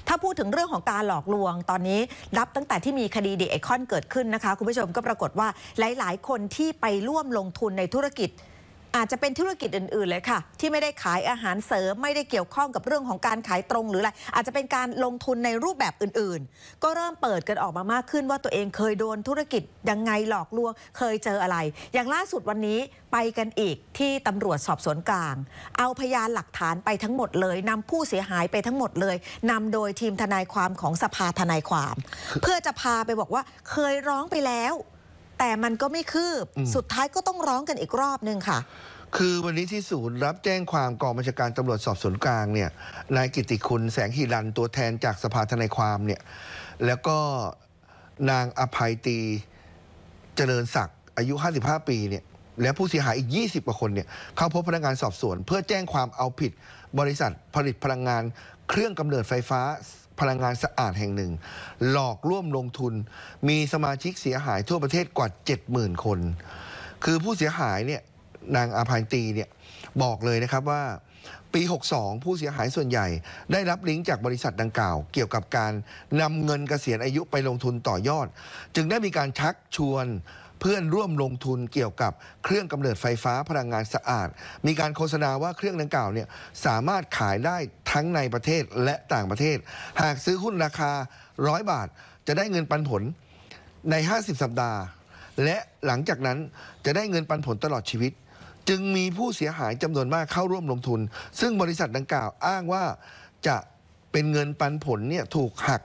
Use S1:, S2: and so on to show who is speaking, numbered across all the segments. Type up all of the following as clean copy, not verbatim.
S1: ถ้าพูดถึงเรื่องของการหลอกลวงตอนนี้นับตั้งแต่ที่มีคดีดีไอคอนเกิดขึ้นนะคะคุณผู้ชมก็ปรากฏว่าหลายๆคนที่ไปร่วมลงทุนในธุรกิจอาจจะเป็นธุรกิจอื่นๆเลยค่ะที่ไม่ได้ขายอาหารเสริมไม่ได้เกี่ยวข้องกับเรื่องของการขายตรงหรืออะไรอาจจะเป็นการลงทุนในรูปแบบอื่นๆก็เริ่มเปิดกันออกมามากขึ้นว่าตัวเองเคยโดนธุรกิจยังไงหลอกลวงเคยเจออะไรอย่างล่าสุดวันนี้ไปกันอีกที่ตำรวจสอบสวนกลางเอาพยานหลักฐานไปทั้งหมดเลยนำผู้เสียหายไปทั้งหมดเลยนำโดยทีมทนายความของสภาทนายความเพื่อจะพาไปบอกว่าเคยร้องไปแล้วแต่มันก็ไม่คืบสุดท้ายก็ต้องร้องกันอีกรอบนึงค่ะ
S2: คือวันนี้ที่ศูนย์รับแจ้งความกองบัญชาการตำรวจสอบสวนกลางเนี่ยนายกิตติคุณแสงหิรันตัวแทนจากสภาทนายความเนี่ยแล้วก็นางอภัยตีเจริญศักดิ์อายุ 55 ปีเนี่ยและผู้เสียหายอีก 20 กว่าคนเนี่ยเข้าพบพนักงานสอบสวนเพื่อแจ้งความเอาผิดบริษัทผลิตพลังงานเครื่องกำเนิดไฟฟ้าพลังงานสะอาดแห่งหนึ่งหลอกร่วมลงทุนมีสมาชิกเสียหายทั่วประเทศกว่า 70,000 คนคือผู้เสียหายเนี่ยนางอาภัยตีเนี่ยบอกเลยนะครับว่าปี 62 ผู้เสียหายส่วนใหญ่ได้รับลิงก์จากบริษัทดังกล่าวเกี่ยวกับการนำเงินเกษียณอายุไปลงทุนต่อยอดจึงได้มีการชักชวนเพื่อนร่วมลงทุนเกี่ยวกับเครื่องกำเนิดไฟฟ้าพลังงานสะอาดมีการโฆษณาว่าเครื่องดังกล่าวเนี่ยสามารถขายได้ทั้งในประเทศและต่างประเทศหากซื้อหุ้นราคา100 บาทจะได้เงินปันผลใน50 สัปดาห์และหลังจากนั้นจะได้เงินปันผลตลอดชีวิตจึงมีผู้เสียหายจำนวนมากเข้าร่วมลงทุนซึ่งบริษัทดังกล่าวอ้างว่าจะเป็นเงินปันผลเนี่ยถูกหัก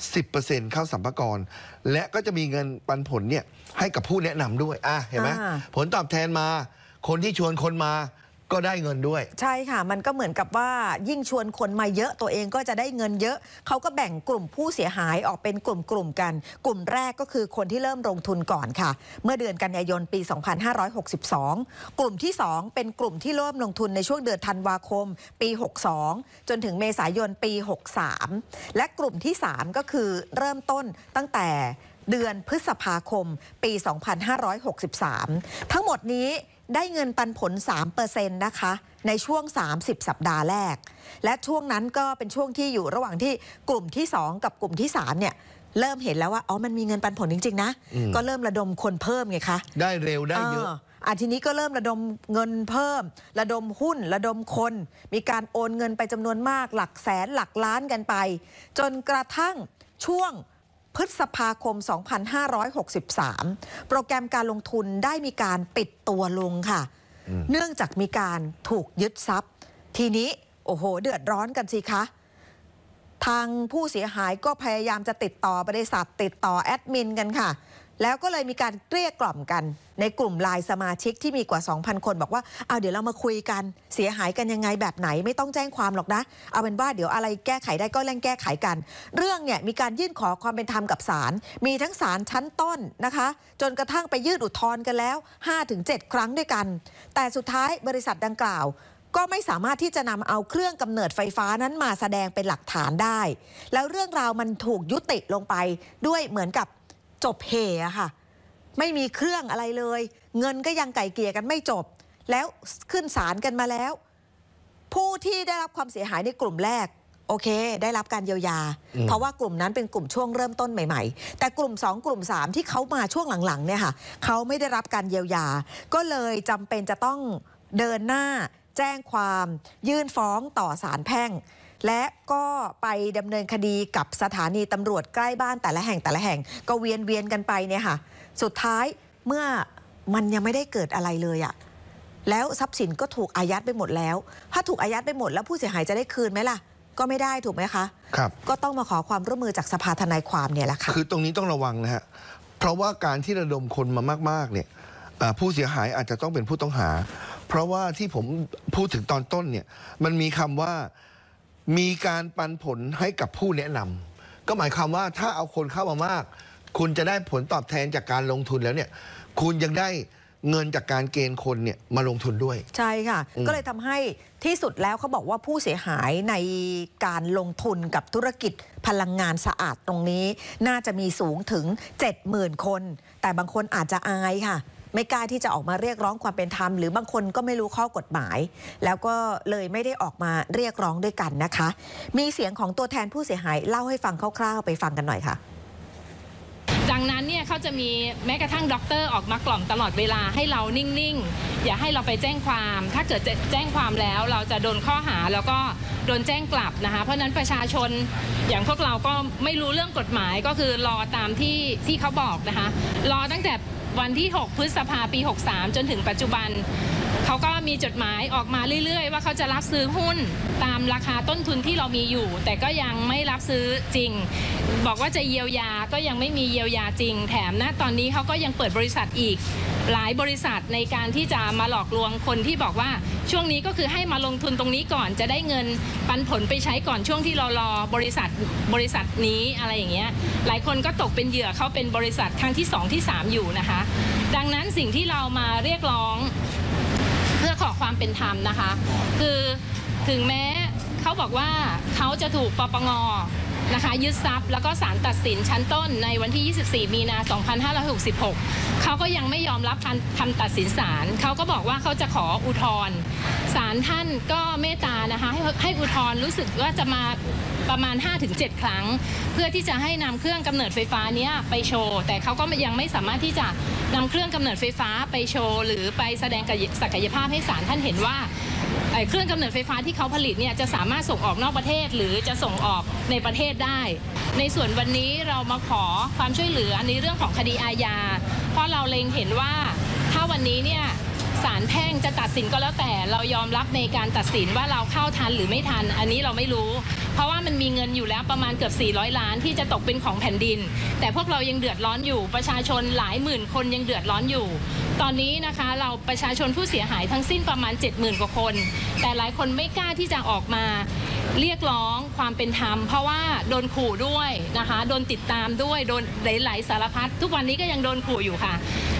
S2: 10% เข้าสรรพากรและก็จะมีเงินปันผลเนี่ยให้กับผู้แนะนำด้วยเห็นไหมผลตอบแทนมาคนที่ชวนคนมาก็ได้เงินด้วย
S1: ใช่ค่ะมันก็เหมือนกับว่ายิ่งชวนคนมาเยอะตัวเองก็จะได้เงินเยอะเขาก็แบ่งกลุ่มผู้เสียหายออกเป็นกลุ่มกันกลุ่มแรกก็คือคนที่เริ่มลงทุนก่อนค่ะเมื่อเดือนกันยายนปี 2562 กลุ่มที่2เป็นกลุ่มที่เริ่มลงทุนในช่วงเดือนธันวาคมปี 62จนถึงเมษายนปี 63และกลุ่มที่3ก็คือเริ่มต้นตั้งแต่เดือนพฤษภาคมปี 2563 ทั้งหมดนี้ได้เงินปันผล 3% นะคะในช่วง30 สัปดาห์แรกและช่วงนั้นก็เป็นช่วงที่อยู่ระหว่างที่กลุ่มที่2กับกลุ่มที่3เนี่ยเริ่มเห็นแล้วว่ามันมีเงินปันผลจริงๆนะก็เริ่มระดมคนเพิ่มไงคะ
S2: ได้เร็วได้เยอะ
S1: ทีนี้ก็เริ่มระดมเงินเพิ่มระดมหุ้นระดมคนมีการโอนเงินไปจำนวนมากหลักแสนหลักล้านกันไปจนกระทั่งช่วงพฤษภาคม 2563 โปรแกรมการลงทุนได้มีการปิดตัวลงค่ะเนื่องจากมีการถูกยึดทรัพย์ทีนี้โอ้โหเดือดร้อนกันสิคะทางผู้เสียหายก็พยายามจะติดต่อบริษัทติดต่อแอดมินกันค่ะแล้วก็เลยมีการเกลี้ยกล่อมกันในกลุ่มไลน์สมาชิกที่มีกว่า 2,000 คนบอกว่าเดี๋ยวเรามาคุยกันเสียหายกันยังไงแบบไหนไม่ต้องแจ้งความหรอกนะเอาเป็นว่าเดี๋ยวอะไรแก้ไขได้ก็เร่งแก้ไขกันเรื่องเนี่ยมีการยื่นขอความเป็นธรรมกับศาลมีทั้งศาลชั้นต้นนะคะจนกระทั่งไปยื่นอุทธรณ์กันแล้ว 5-7 ครั้งด้วยกันแต่สุดท้ายบริษัทดังกล่าวก็ไม่สามารถที่จะนำเอาเครื่องกำเนิดไฟฟ้านั้นมาแสดงเป็นหลักฐานได้แล้วเรื่องราวมันถูกยุติลงไปด้วยเหมือนกับจบเฮอะค่ะไม่มีเครื่องอะไรเลยเงินก็ยังไก่เกลี่ยกันไม่จบแล้วขึ้นศาลกันมาแล้วผู้ที่ได้รับความเสียหายในกลุ่มแรกโอเคได้รับการเยียวยาเพราะว่ากลุ่มนั้นเป็นกลุ่มช่วงเริ่มต้นใหม่ๆแต่กลุ่ม2กลุ่ม3ที่เขามาช่วงหลังๆเนี่ยค่ะเขาไม่ได้รับการเยียวยาก็เลยจำเป็นจะต้องเดินหน้าแจ้งความยื่นฟ้องต่อศาลแพ่งและก็ไปดำเนินคดีกับสถานีตำรวจใกล้บ้านแต่ละแห่งก็เวียนกันไปเนี่ยค่ะสุดท้ายเมื่อมันยังไม่ได้เกิดอะไรเลยอะแล้วทรัพย์สินก็ถูกอายัดไปหมดแล้วถ้าถูกอายัดไปหมดแล้วผู้เสียหายจะได้คืนไหมล่ะก็ไม่ได้ถูกไหมคะ
S2: ครับ
S1: ก็ต้องมาขอความร่วมมือจากสภาทนายความเนี่ยแหละค่ะ
S2: คือตรงนี้ต้องระวังนะฮะเพราะว่าการที่ระดมคนมามากๆเนี่ยผู้เสียหายอาจจะต้องเป็นผู้ต้องหาเพราะว่าที่ผมพูดถึงตอนต้นเนี่ยมันมีคำว่ามีการปันผลให้กับผู้แนะนำก็หมายความว่าถ้าเอาคนเข้ามามากคุณจะได้ผลตอบแทนจากการลงทุนแล้วเนี่ยคุณยังได้เงินจากการเกณฑ์คนเนี่ยมาลงทุนด้วย
S1: ใช่ค่ะก็เลยทำให้ที่สุดแล้วเขาบอกว่าผู้เสียหายในการลงทุนกับธุรกิจพลังงานสะอาดตรงนี้น่าจะมีสูงถึง 70,000 คนแต่บางคนอาจจะอายค่ะไม่กล้าที่จะออกมาเรียกร้องความเป็นธรรมหรือบางคนก็ไม่รู้ข้อกฎหมายแล้วก็เลยไม่ได้ออกมาเรียกร้องด้วยกันนะคะมีเสียงของตัวแทนผู้เสียหายเล่าให้ฟังคร่าวๆไปฟังกันหน่อยค่ะ
S3: ดังนั้นเนี่ยเขาจะมีแม้กระทั่งด็อกเตอร์ออกมากล่อมตลอดเวลาให้เรานิ่งๆอย่าให้เราไปแจ้งความถ้าเกิดจะแจ้งความแล้วเราจะโดนข้อหาแล้วก็โดนแจ้งกลับนะคะเพราะนั้นประชาชนอย่างพวกเราก็ไม่รู้เรื่องกฎหมายก็คือรอตามที่เขาบอกนะคะรอตั้งแต่วันที่6 พฤษภาคม ปี 63จนถึงปัจจุบันเขาก็มีจดหมายออกมาเรื่อยๆว่าเขาจะรับซื้อหุ้นตามราคาต้นทุนที่เรามีอยู่แต่ก็ยังไม่รับซื้อจริงบอกว่าจะเยียวยาก็ยังไม่มีเยียวยาจริงแถมนะตอนนี้เขาก็ยังเปิดบริษัทอีกหลายบริษัทในการที่จะมาหลอกลวงคนที่บอกว่าช่วงนี้ก็คือให้มาลงทุนตรงนี้ก่อนจะได้เงินปันผลไปใช้ก่อนช่วงที่เรารอบริษัทนี้อะไรอย่างเงี้ยหลายคนก็ตกเป็นเหยื่อเขาเป็นบริษัทครั้งที่2ที่3อยู่นะคะดังนั้นสิ่งที่เรามาเรียกร้องเพื่อขอความเป็นธรรมนะคะคือถึงแม้เขาบอกว่าเขาจะถูกปปง.นะคะยึดทรัพย์แล้วก็ศาลตัดสินชั้นต้นในวันที่ 24 มีนา 2566 เขาก็ยังไม่ยอมรับคำตัดสินศาลเขาก็บอกว่าเขาจะขออุทธรณ์ศาลท่านก็เมตตานะคะให้อุทธรณ์รู้สึกว่าจะมาประมาณ 5-7 ครั้งเพื่อที่จะให้นำเครื่องกำเนิดไฟฟ้าเนี้ยไปโชว์แต่เขาก็ยังไม่สามารถที่จะนำเครื่องกำเนิดไฟฟ้าไปโชว์หรือไปแสดงศักยภาพให้ศาลท่านเห็นว่าเครื่องกำเนิดไฟฟ้าที่เขาผลิตเนี่ยจะสามารถส่งออกนอกประเทศหรือจะส่งออกในประเทศได้ในส่วนวันนี้เรามาขอความช่วยเหลือในเรื่องของคดีอาญาเพราะเราเล็งเห็นว่าถ้าวันนี้เนี่ยศาลแพ่งจะตัดสินก็แล้วแต่เรายอมรับในการตัดสินว่าเราเข้าทันหรือไม่ทันอันนี้เราไม่รู้เพราะว่ามันมีเงินอยู่แล้วประมาณเกือบ400 ล้านที่จะตกเป็นของแผ่นดินแต่พวกเรายังเดือดร้อนอยู่ประชาชนหลายหมื่นคนยังเดือดร้อนอยู่ตอนนี้นะคะเราประชาชนผู้เสียหายทั้งสิ้นประมาณ 70,000 กว่าคนแต่หลายคนไม่กล้าที่จะออกมาเรียกร้องความเป็นธรรมเพราะว่าโดนขู่ด้วยนะคะโดนติดตามด้วยโดนหลายๆสารพัดทุกวันนี้ก็ยังโดนขู่อยู่ค่ะ